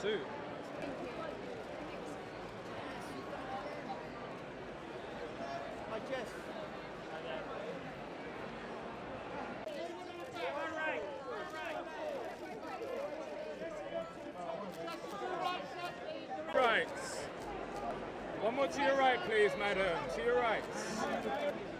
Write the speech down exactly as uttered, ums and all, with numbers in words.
suit. I just. Right. One more to your right, please, madam. To your right.